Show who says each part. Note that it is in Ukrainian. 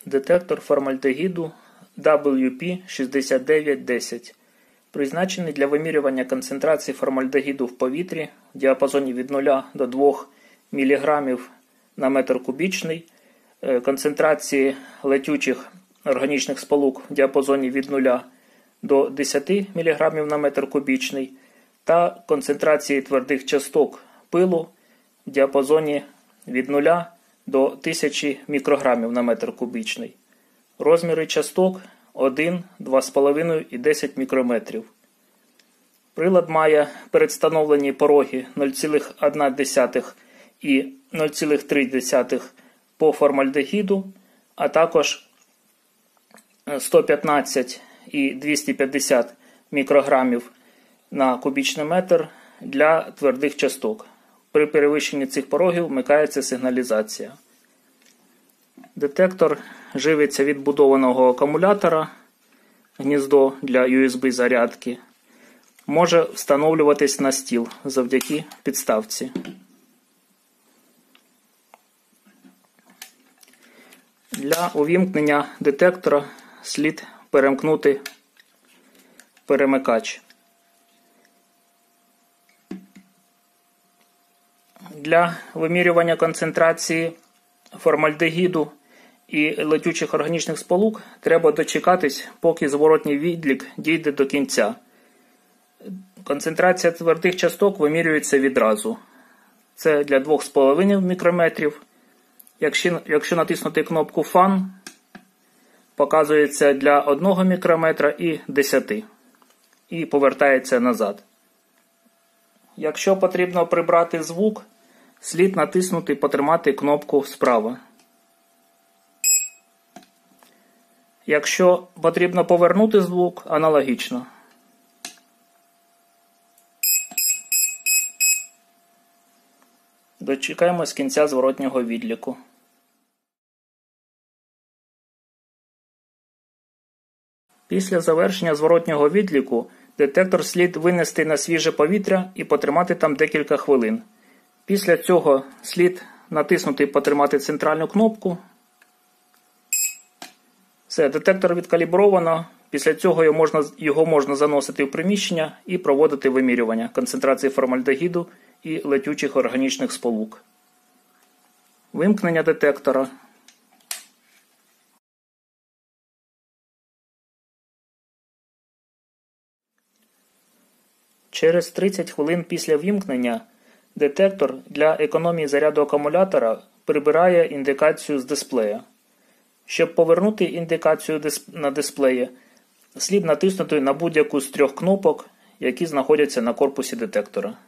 Speaker 1: Детектор формальдегіду WP6910, призначений для вимірювання концентрації формальдегіду в повітрі в діапазоні від 0 до 2 мг на метр кубічний, концентрації летючих органічних сполук в діапазоні від 0 до 10 мг на метр кубічний та концентрації твердих часток пилу в діапазоні від 0 до 1000 мікрограмів на метр кубічний. Розміри часток 1, 2,5 і 10 мікрометрів. Прилад має передстановлені пороги 0,1 і 0,3 по формальдегіду, а також 115 і 250 мікрограмів на кубічний метр для твердих часток. При перевищенні цих порогів вмикається сигналізація. Детектор живиться від вбудованого акумулятора, гніздо для USB-зарядки. Може встановлюватись на стіл завдяки підставці. Для увімкнення детектора слід перемкнути перемикач. Для вимірювання концентрації формальдегіду і летючих органічних сполук треба дочекатись, поки зворотній відлік дійде до кінця. Концентрація твердих часток вимірюється відразу. Це для 2,5 мікрометрів. Якщо натиснути кнопку FAN, показується для 1 мікрометра і 10. І повертається назад. Якщо потрібно прибрати звук, слід натиснути і потримати кнопку справа. Якщо потрібно повернути звук, аналогічно. Дочекаємось кінця зворотнього відліку. Після завершення зворотнього відліку детектор слід винести на свіже повітря і потримати там декілька хвилин. Після цього слід натиснути і потримати центральну кнопку. Все, детектор відкалібровано. Після цього його можна заносити в приміщення і проводити вимірювання концентрації формальдегіду і летючих органічних сполук. Вимкнення детектора. Через 30 хвилин після вимкнення детектор для економії заряду акумулятора прибирає індикацію з дисплея. Щоб повернути індикацію на дисплеї, слід натиснути на будь-яку з 3 кнопок, які знаходяться на корпусі детектора.